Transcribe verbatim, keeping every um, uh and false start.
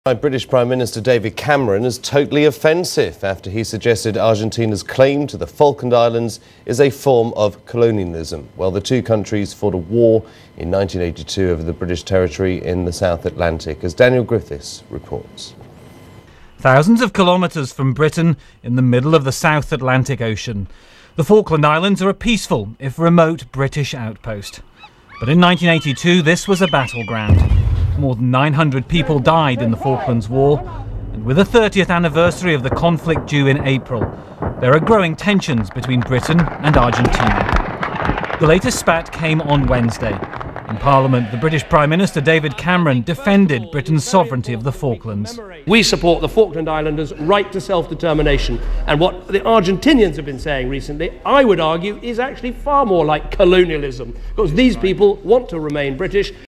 British Prime Minister David Cameron is totally offensive after he suggested Argentina's claim to the Falkland Islands is a form of colonialism. Well, the two countries fought a war in nineteen eighty-two over the British territory in the South Atlantic, as Daniel Griffiths reports. Thousands of kilometres from Britain in the middle of the South Atlantic Ocean. The Falkland Islands are a peaceful, if remote, British outpost. But in nineteen eighty-two, this was a battleground. More than nine hundred people died in the Falklands War, and with the thirtieth anniversary of the conflict due in April, there are growing tensions between Britain and Argentina. The latest spat came on Wednesday. In Parliament, the British Prime Minister David Cameron defended Britain's sovereignty of the Falklands. We support the Falkland Islanders' right to self-determination, and what the Argentinians have been saying recently, I would argue, is actually far more like colonialism, because these people want to remain British.